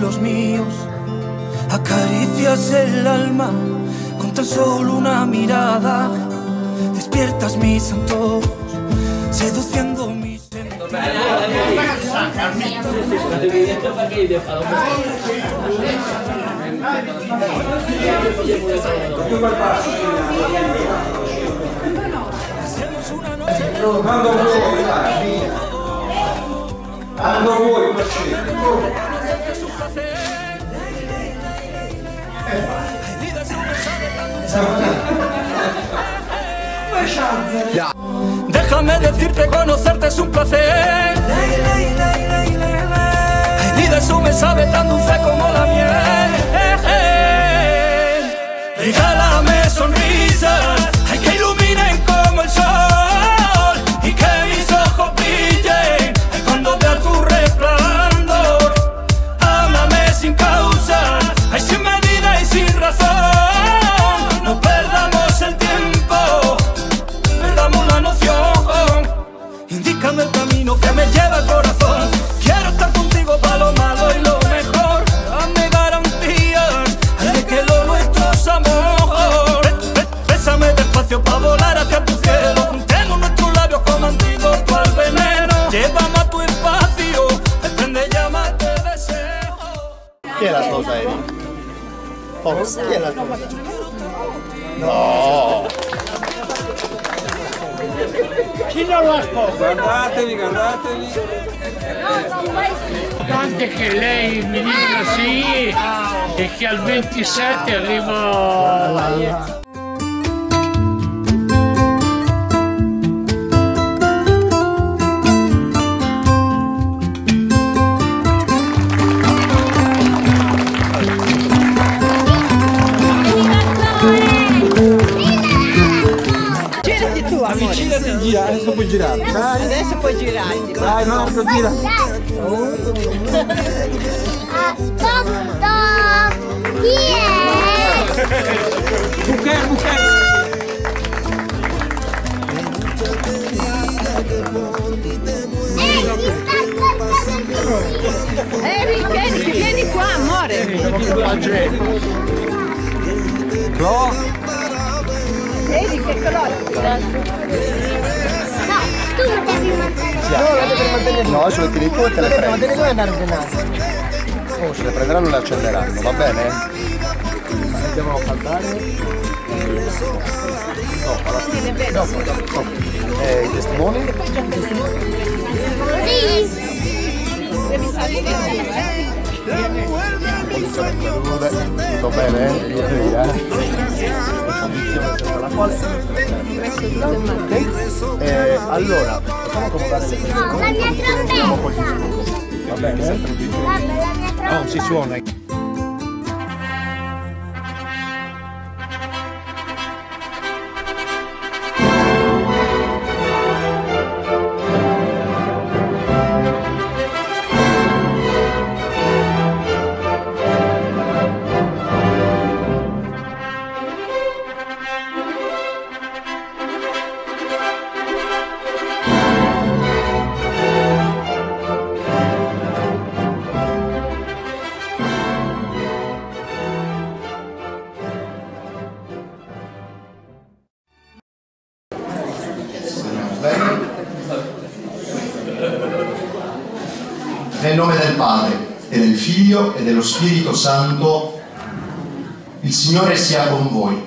los míos. Acaricias el alma con tan solo una mirada. Despiertas mis antojos, seduciendo mis sentidos. Déjame decirte, conocerte es un placer. Ni de eso me sabe tan dulce como la miel. Regálame sonrisas, ay, que iluminen como el sol, y que mis ojos brillen cuando vea tu resplandor. Ámame sin causa, ay, sin medida y sin razón. No perdamos el tiempo, perdamos la noción. Indícame el camino que me lleva al corazón. Quiero estar contigo para lo malo y lo mejor. Dame garantías de que lo nuestro es amor. Bésame despacio para volar hacia tu cielo. Juntemos nuestros labios como antídoto al veneno. Llévame a tu espacio, prende llama, te deseo. Chi è la sposa, Eri? Chi è la sposa? No! Chi non la sposa? Guardatevi, guardatevi. Tante che lei mi dica sì e che al 27 arrivo. Avvicinati e gira, adesso puoi girare. Dai. Adesso puoi girarti. Dai Marco, gira. Chi è? Buchet, buchet. Eric, vieni qua, amore. Clo. Vedi che colore? No, tu lo devi mantenere. No, adesso le tiri tu e te le prendi. Ma dove vuoi andare a ordenare? Oh, se le prenderanno e le accenderanno, va bene? Andiamo a cantare. Dopo. I testimoni? Devi salire. Tutto bene? Allora, facciamo accomodare le persone. La mia trombetta. Va bene? La mia trombetta. Oh, si suona. Nel nome del Padre, e del Figlio, e dello Spirito Santo, il Signore sia con voi.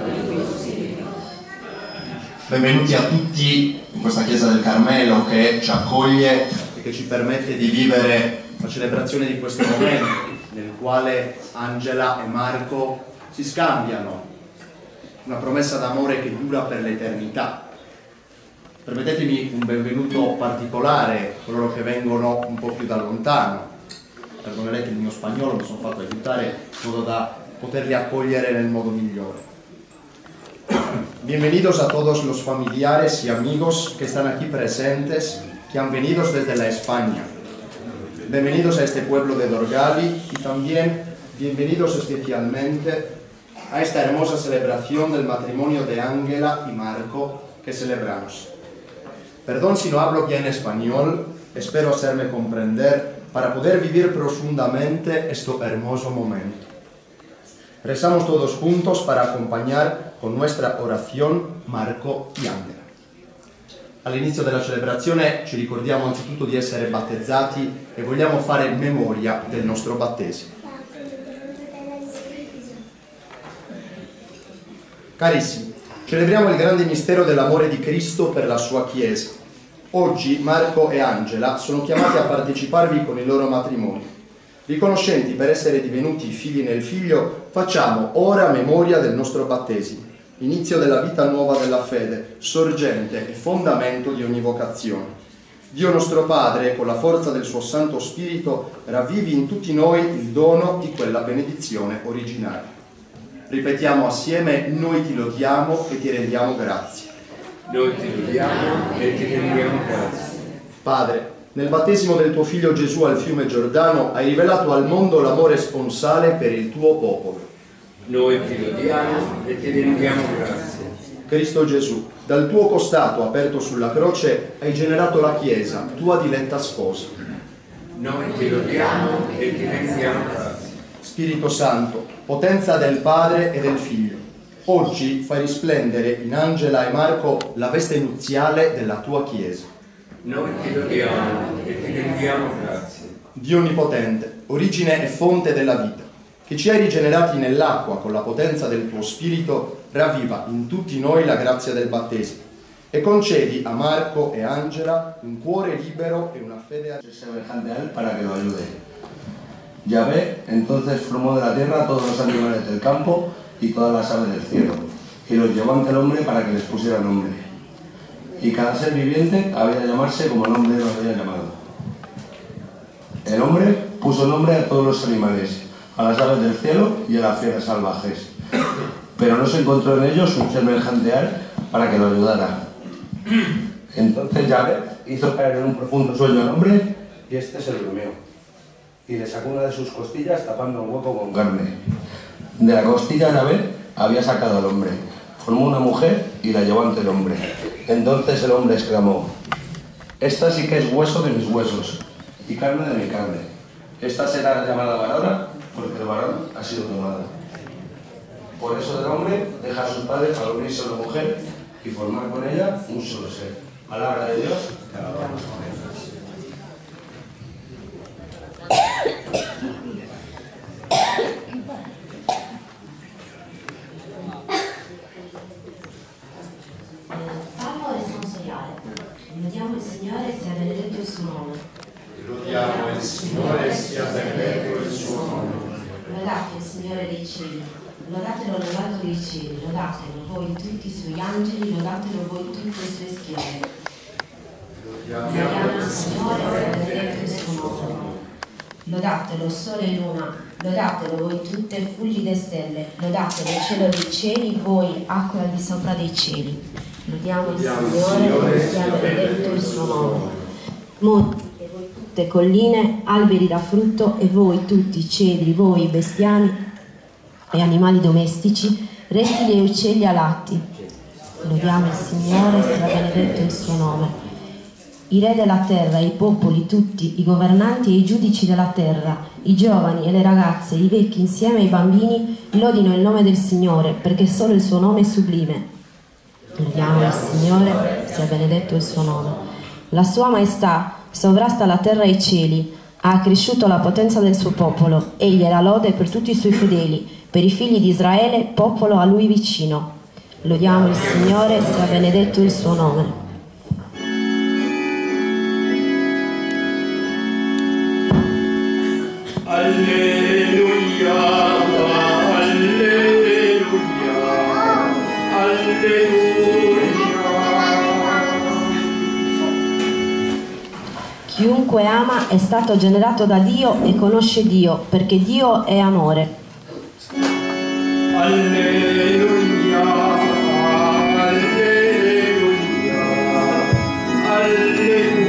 Benvenuti a tutti in questa chiesa del Carmelo che ci accoglie e che ci permette di vivere la celebrazione di questo momento nel quale Angela e Marco si scambiano una promessa d'amore che dura per l'eternità. Permettetemi un benvenuto particolare a coloro che vengono un po' più da lontano. Perdonerete il mio spagnolo, mi sono fatto aiutare in modo da poterli accogliere nel modo migliore. Bienvenidos a todos los familiares y amigos que están aquí presentes, que han venido desde la España. Bienvenidos a este pueblo de Dorgali y también bienvenidos especialmente a esta hermosa celebración del matrimonio de Ángela y Marco que celebramos. Perdón si no hablo bien español, espero hacerme comprender para poder vivir profundamente este hermoso momento. Rezamos todos juntos para acompañar con nuestra orazione Marco e Angela. All'inizio della celebrazione ci ricordiamo anzitutto di essere battezzati e vogliamo fare memoria del nostro battesimo. Carissimi, celebriamo il grande mistero dell'amore di Cristo per la sua Chiesa. Oggi Marco e Angela sono chiamati a parteciparvi con il loro matrimonio. Riconoscenti per essere divenuti figli nel Figlio, facciamo ora memoria del nostro battesimo, inizio della vita nuova della fede, sorgente e fondamento di ogni vocazione. Dio nostro Padre, con la forza del suo Santo Spirito, ravvivi in tutti noi il dono di quella benedizione originaria. Ripetiamo assieme: noi ti lodiamo e ti rendiamo grazie. Noi ti lodiamo e ti rendiamo grazie. Padre, nel battesimo del tuo Figlio Gesù al fiume Giordano hai rivelato al mondo l'amore sponsale per il tuo popolo. Noi ti lodiamo e ti rendiamo grazie. Cristo Gesù, dal tuo costato aperto sulla croce hai generato la Chiesa, tua diletta sposa. Noi ti lodiamo e ti rendiamo grazie. Spirito Santo, potenza del Padre e del Figlio, oggi fai risplendere in Angela e Marco la veste nuziale della tua Chiesa. Noi ti lodiamo e ti rendiamo grazie. Dio Onnipotente, origine e fonte della vita, che ci hai rigenerati nell'acqua con la potenza del tuo Spirito, ravviva in tutti noi la grazia del battesimo e concedi a Marco e Angela un cuore libero e una fede semejante a él para que lo ayude. Yahvé entonces formó de la tierra todos los animales del campo y todas las aves del cielo, y los llevó ante el hombre para que les pusiera nombre. Y cada ser viviente había de llamarse como el hombre lo había llamado. El hombre puso nombre a todos los animales, a las aves del cielo y a las fieras salvajes, pero no se encontró en ellos un ser semejante a él para que lo ayudara. Entonces Yahvé hizo caer en un profundo sueño al hombre y este se durmió. Y le sacó una de sus costillas tapando un hueco con carne. De la costilla Yahvé había sacado al hombre, formó una mujer y la llevó ante el hombre. Entonces el hombre exclamó: esta sí que es hueso de mis huesos y carne de mi carne. Esta será llamada varona porque el varón ha sido tomado. Por eso el hombre deja a sus padres para unirse a la mujer y formar con ella un solo ser. Palabra de Dios, te alabamos. Salmo responsoriale. Lodiamo il Signore, sia benedetto il suo nome. Lodiamo il Signore, sia benedetto il suo nome. Lodate il Signore dei cieli, lodatelo nell'alto dei cieli, lodatelo voi tutti i suoi angeli, lodatelo voi tutte le sue schiave. Lodiamo il Signore, sia benedetto il suo nome. Lodatelo sole e luna, lodatelo voi tutte fulgide stelle, lodatelo il cielo dei cieli, voi acqua al di sopra dei cieli. Lodiamo il Signore, sia benedetto il suo nome. Monti e voi tutte colline, alberi da frutto e voi tutti cedri, voi bestiami e animali domestici, rettili e uccelli alati. Lodiamo il Signore, sia benedetto il suo nome. I re della terra, i popoli tutti, i governanti e i giudici della terra, i giovani e le ragazze, i vecchi insieme ai bambini, lodino il nome del Signore, perché solo il suo nome è sublime. Lodiamo il Signore, sia benedetto il suo nome. La sua maestà sovrasta la terra e i cieli, ha accresciuto la potenza del suo popolo, egli è la lode per tutti i suoi fedeli, per i figli di Israele, popolo a lui vicino. Lodiamo il Signore, sia benedetto il suo nome. Alleluia, alleluia, alleluia. Chiunque ama è stato generato da Dio e conosce Dio, perché Dio è amore. Alleluia, alleluia, alleluia.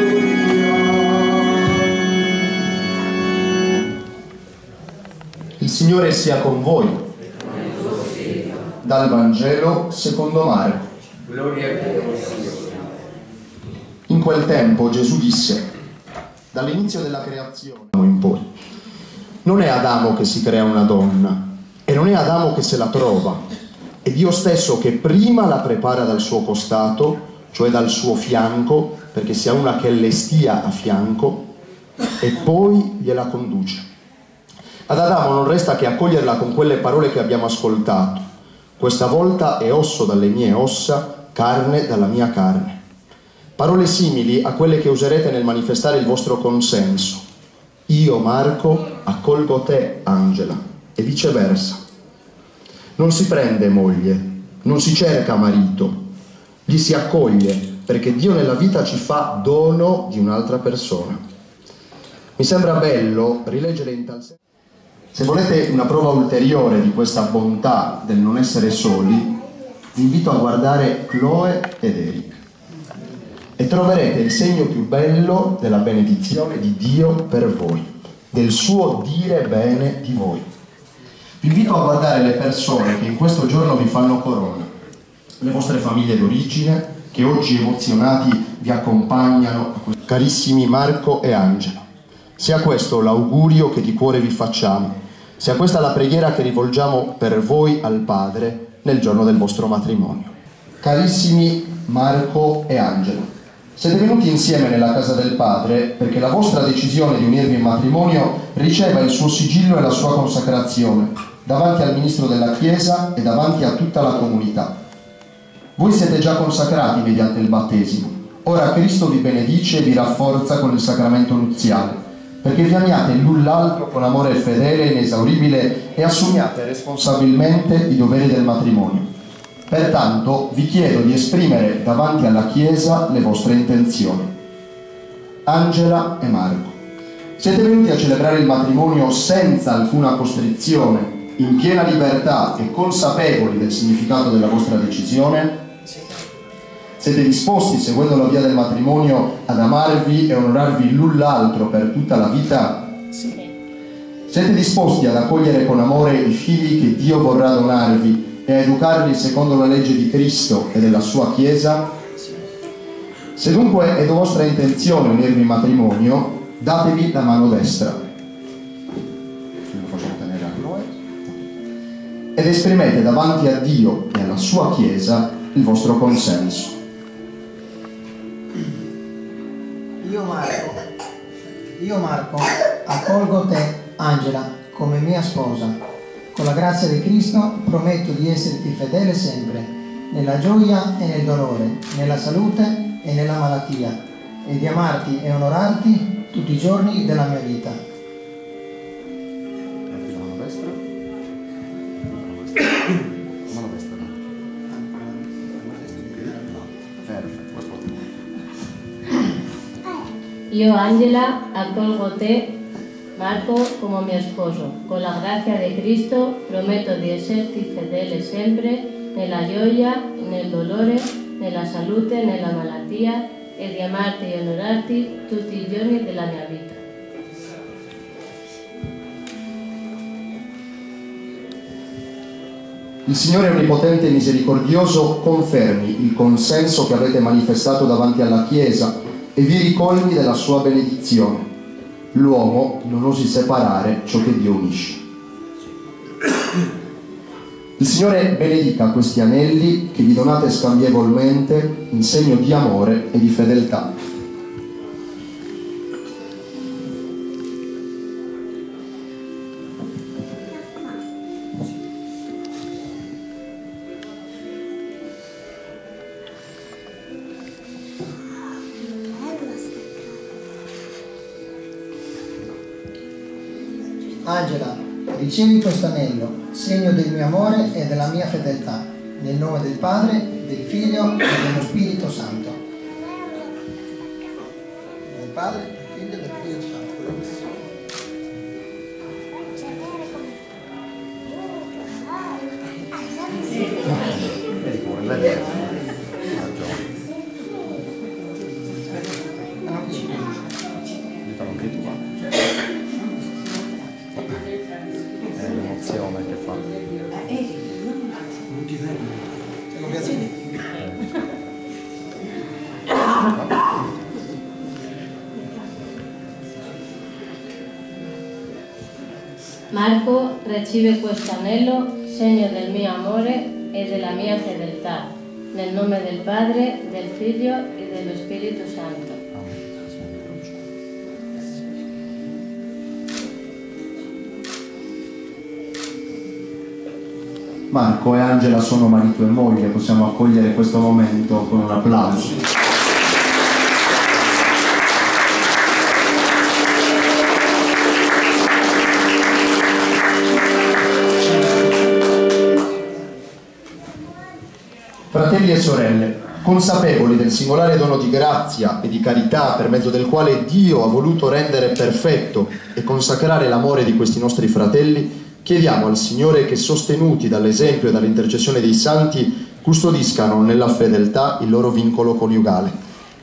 Il Signore sia con voi. Dal Vangelo secondo Marco. Gloria a te, Signore. In quel tempo Gesù disse: dall'inizio della creazione in poi. Non è Adamo che si crea una donna e non è Adamo che se la trova, è Dio stesso che prima la prepara dal suo costato, cioè dal suo fianco, perché sia una che le stia a fianco, e poi gliela conduce. Ad Adamo non resta che accoglierla con quelle parole che abbiamo ascoltato: questa volta è osso dalle mie ossa, carne dalla mia carne. Parole simili a quelle che userete nel manifestare il vostro consenso. Io, Marco, accolgo te, Angela, e viceversa. Non si prende moglie, non si cerca marito, gli si accoglie, perché Dio nella vita ci fa dono di un'altra persona. Mi sembra bello rileggere in tal senso. Se volete una prova ulteriore di questa bontà del non essere soli, vi invito a guardare Chloe ed Eric e troverete il segno più bello della benedizione di Dio per voi, del suo dire bene di voi. Vi invito a guardare le persone che in questo giorno vi fanno corona, le vostre famiglie d'origine che oggi emozionati vi accompagnano. Carissimi Marco e Angela, sia questo l'augurio che di cuore vi facciamo, sia questa la preghiera che rivolgiamo per voi al Padre nel giorno del vostro matrimonio. Carissimi Marco e Angela, siete venuti insieme nella casa del Padre perché la vostra decisione di unirvi in matrimonio riceva il suo sigillo e la sua consacrazione davanti al ministro della Chiesa e davanti a tutta la comunità. Voi siete già consacrati mediante il battesimo. Ora Cristo vi benedice e vi rafforza con il sacramento nuziale, perché vi amiate l'un l'altro con amore fedele e inesauribile e assumiate responsabilmente i doveri del matrimonio. Pertanto vi chiedo di esprimere davanti alla Chiesa le vostre intenzioni. Angela e Marco, siete venuti a celebrare il matrimonio senza alcuna costrizione, in piena libertà e consapevoli del significato della vostra decisione? Siete disposti, seguendo la via del matrimonio, ad amarvi e onorarvi l'un l'altro per tutta la vita? Sì. Siete disposti ad accogliere con amore i figli che Dio vorrà donarvi e a educarli secondo la legge di Cristo e della sua Chiesa? Sì. Se dunque è vostra intenzione unirvi in matrimonio, datevi la mano destra. Lo faccio tenere a Chloe. Ed esprimete davanti a Dio e alla sua Chiesa il vostro consenso. Io Marco, accolgo te, Angela, come mia sposa. Con la grazia di Cristo prometto di esserti fedele sempre, nella gioia e nel dolore, nella salute e nella malattia, e di amarti e onorarti tutti i giorni della mia vita. Io, Angela, accolgo te, Marco, como mi esposo. Con la gracia de Cristo prometo di esserti fedele sempre, nella gioia, nel dolore, nella salute, nella malattia, e di amarti e onorarti tutti i giorni della mia vita. Il Signore Onnipotente e Misericordioso confermi il consenso che avete manifestato davanti alla Chiesa e vi ricolmi della sua benedizione. L'uomo non osi separare ciò che Dio unisce. Il Signore benedica questi anelli che vi donate scambievolmente in segno di amore e di fedeltà. Angela, ricevi questo anello, segno del mio amore e della mia fedeltà, nel nome del Padre, del Figlio e dello Spirito Santo. Del Padre, del Figlio e del Spirito Santo. L'emozione che fa. Marco, recibe questo anello, segno del mio amore e della mia fedeltà. Nel nome del Padre, del Figlio e dello Spirito Santo. Marco e Angela sono marito e moglie, possiamo accogliere questo momento con un applauso. Fratelli e sorelle, consapevoli del singolare dono di grazia e di carità per mezzo del quale Dio ha voluto rendere perfetto e consacrare l'amore di questi nostri fratelli, chiediamo al Signore che, sostenuti dall'esempio e dall'intercessione dei santi, custodiscano nella fedeltà il loro vincolo coniugale.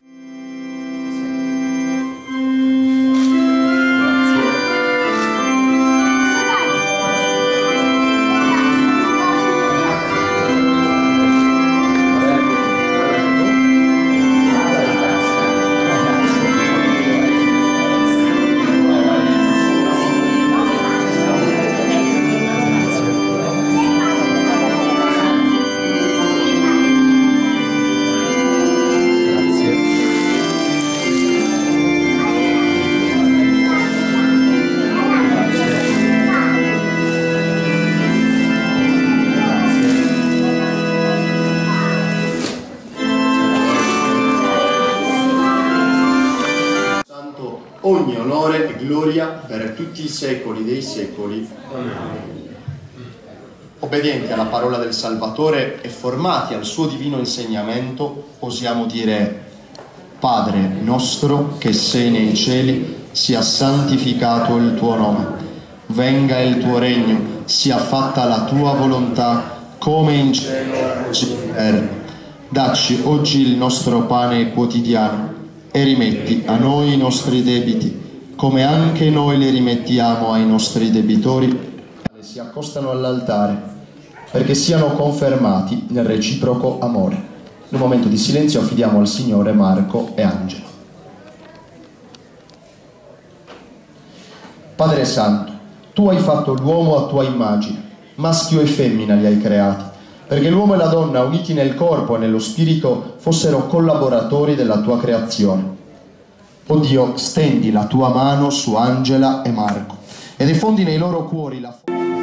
Ogni onore e gloria per tutti i secoli dei secoli. Obbedienti alla parola del Salvatore e formati al suo divino insegnamento, osiamo dire: Padre nostro che sei nei cieli, sia santificato il tuo nome. Venga il tuo regno, sia fatta la tua volontà, come in cielo così in terra. Dacci oggi il nostro pane quotidiano e rimetti a noi i nostri debiti, come anche noi li rimettiamo ai nostri debitori, che si accostano all'altare, perché siano confermati nel reciproco amore. In un momento di silenzio affidiamo al Signore Marco e Angela. Padre Santo, tu hai fatto l'uomo a tua immagine, maschio e femmina li hai creati, perché l'uomo e la donna, uniti nel corpo e nello spirito, fossero collaboratori della tua creazione. O Dio, stendi la tua mano su Angela e Marco e diffondi nei loro cuori la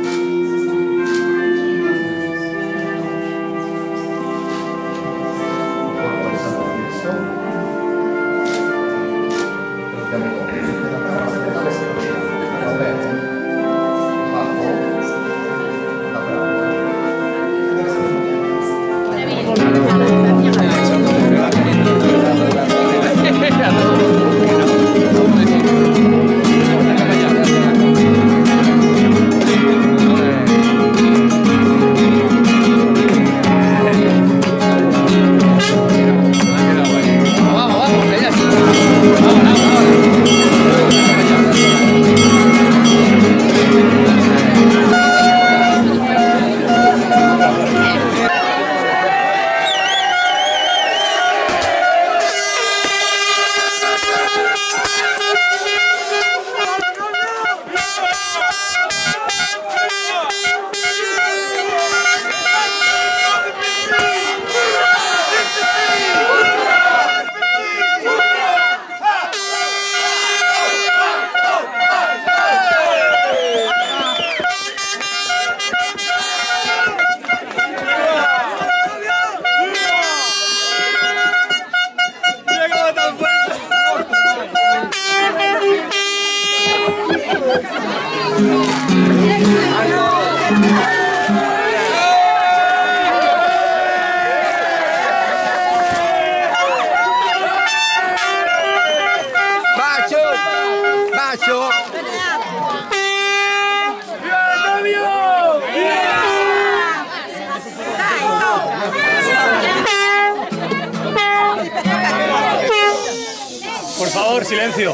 Por favor, silencio.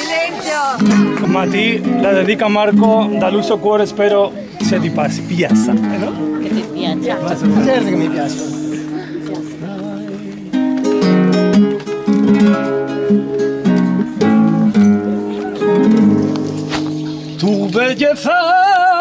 Silenzio! Mati la dedica a Marco dall'uso cuore, spero se ti piace, no? Che ti piace. Certo che mi piace. Tu belleza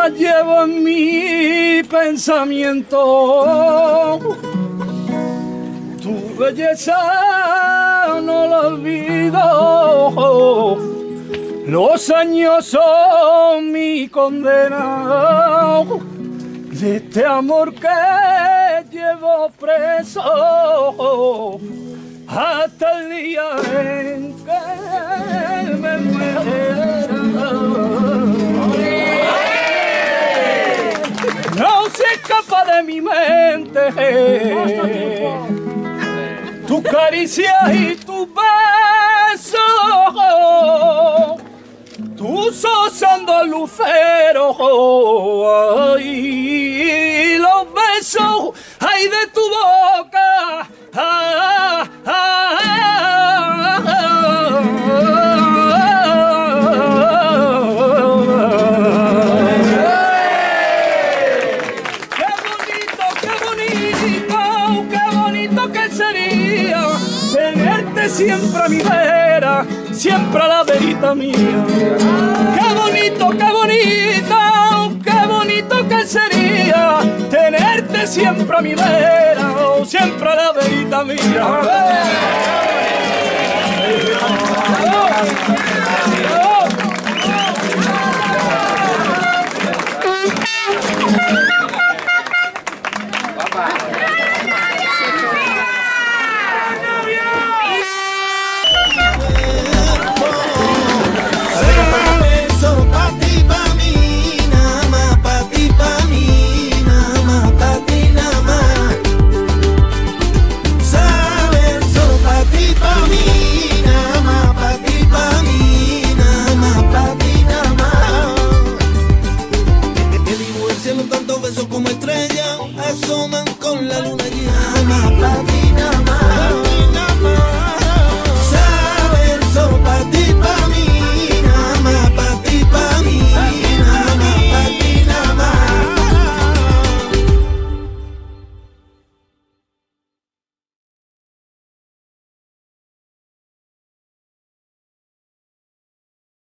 la llevo en mi pensamiento. Tu belleza no la olvido. Los años son mi condena de este amor que llevo preso hasta el día en que me muera. No se escapa de mi mente tu caricia y tu beso, tu sosando lucero, ay, los besos, ay, de tu boca. Qué bonito que sería tenerte siempre a mi vera, siempre a la verita mía. Qué bonito que sería tenerte siempre a mi vera, siempre a la verita mía.